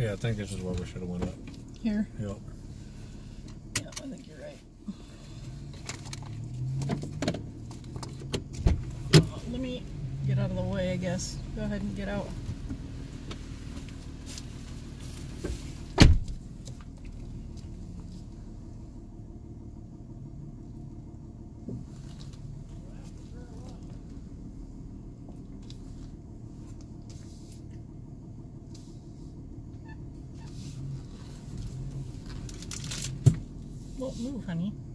Yeah, I think this is where we should have went up. Here? Yep. Yeah, I think you're right. Let me get out of the way, I guess. Go ahead and get out. Won't move, honey.